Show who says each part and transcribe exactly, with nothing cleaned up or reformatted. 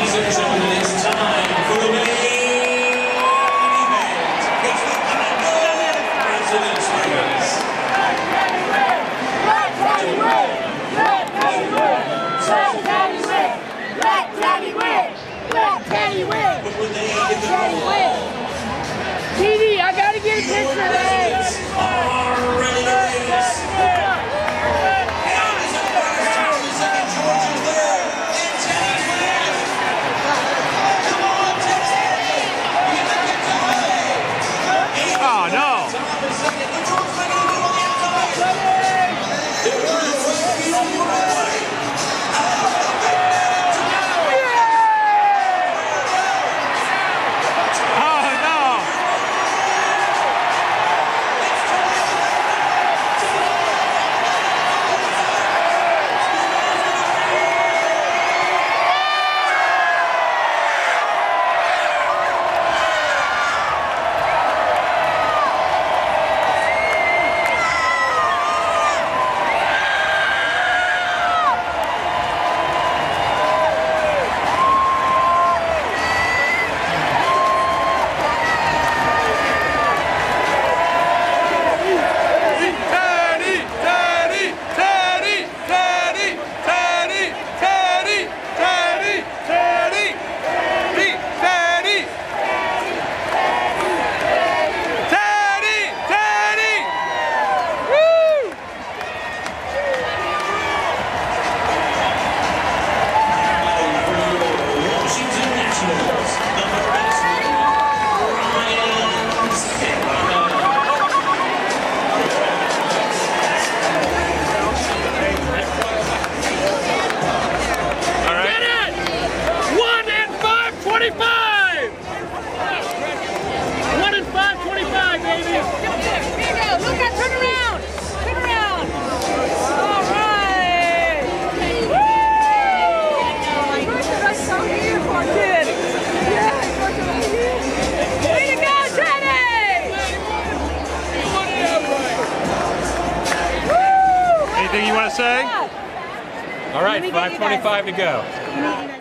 Speaker 1: Ladies and gentlemen, it's time for the main event. It's the Glendale President's Race.
Speaker 2: Let Daddy win! Let Daddy win! Let Daddy win! Let Daddy win! Let Daddy win! Let Daddy win! T D, I gotta get a picture of that!
Speaker 1: Are ready to race. And as a first turn, the second George is there. And Teddy's winning. Come on, Teddy! You can get to away.
Speaker 3: Oh, no.
Speaker 1: Tom is second. The George making a move on the outside. It was right feet on the right way.
Speaker 3: twenty-five! One in five twenty-five, baby!
Speaker 2: Here you go, look out, turn around! Turn around! All right! Woo! That's so beautiful, kid! Yeah, way to go, Teddy! Woo!
Speaker 3: Anything you want to say?
Speaker 2: All
Speaker 3: All right, five twenty-five to go.